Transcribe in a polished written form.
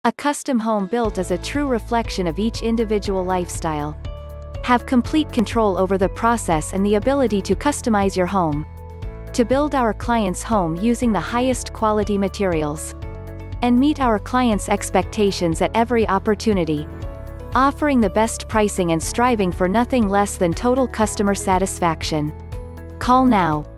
A custom home built is a true reflection of each individual lifestyle. Have complete control over the process and the ability to customize your home. To build our client's home using the highest quality materials. And meet our clients' expectations at every opportunity. Offering the best pricing and striving for nothing less than total customer satisfaction. Call now.